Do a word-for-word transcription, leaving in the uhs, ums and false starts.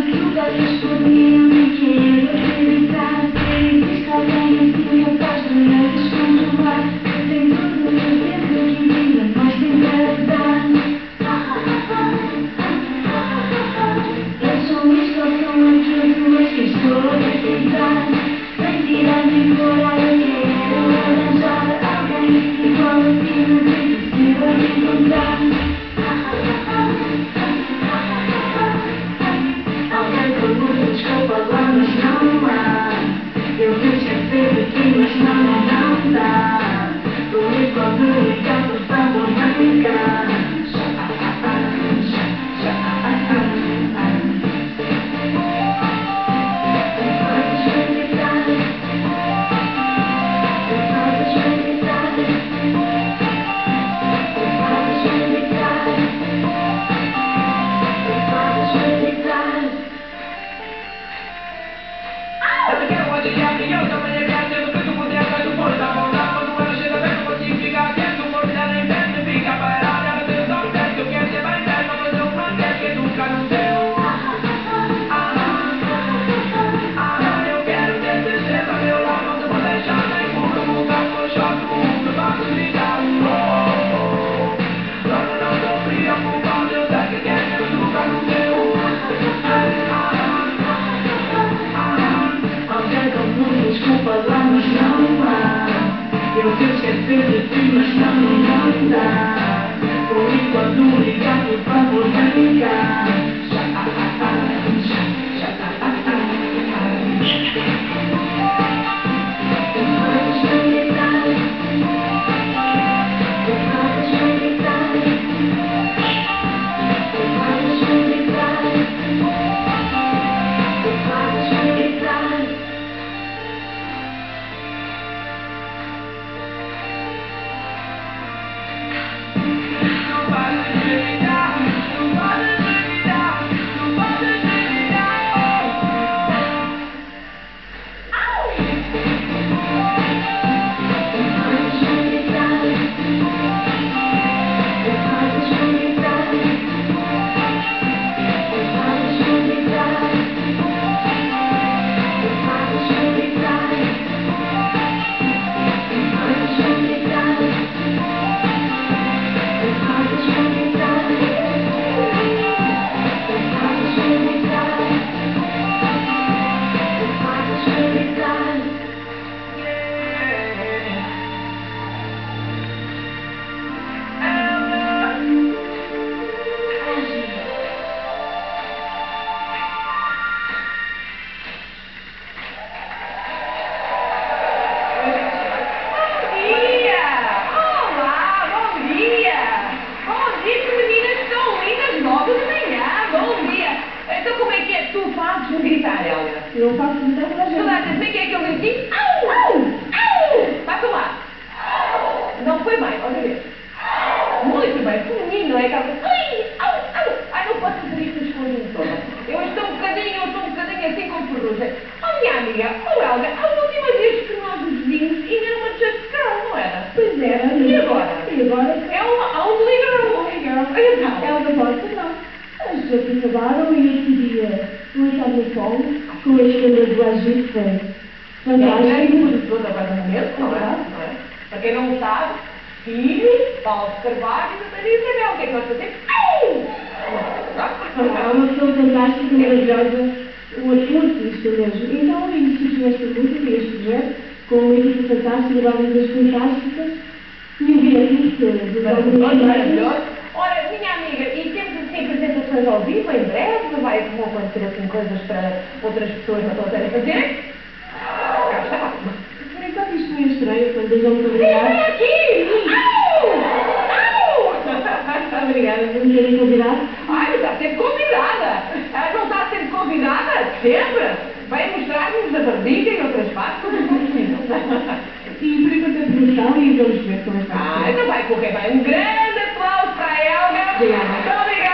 Eu faço muita coisa. Tu lá, como é que é que eu griti? Au! Au! Au! Vai para lá. Não foi bem, olha ver. Muito bem, feminino, é aquela coisa. Ai! Au! Au! Ai, não posso fazer isto escondido toda. Eu estou um bocadinho, eu estou um bocadinho assim com ferrugem. Oh, minha amiga, oh, Helga, a última vez que nós nos vimos, ainda era uma just girl, não era? Pois era. E agora? E agora? É uma only girl. Only girl. Então. Helga, pode não. As pessoas acabaram e esse dia no Itaú com a escolha do Agir foi fantástico. Muito produtor da casamento, não é? Não é? Para quem não sabe, filho, Paulo de Carvalho e Natália Isabel. O que é que nós fazemos? É uma pessoa fantástica, maravilhosa, um artista mesmo. Então, iniciamos esta música, este projeto, com uma equipe fantástica, balizas fantásticas, e um direito maravilhoso. Ora, minha amiga, e temos assim apresentações ao vivo em breve? Vai vão acontecer assim coisas para outras pessoas na plateia fazerem? Cá está. Por enquanto isto foi estranho, quando eu vou obrigada. Vem aqui! Au! Au! Obrigada por me terem convidado. Ai, está sempre convidada! Não está sempre convidada? Sempre! Vem mostrar-nos a barriga e outras partes como possível. E por enquanto a produção e vamos ver como é que vai. Ah, então vai correr bem. Um grande aplauso para a Helga. Obrigada. Muito obrigada.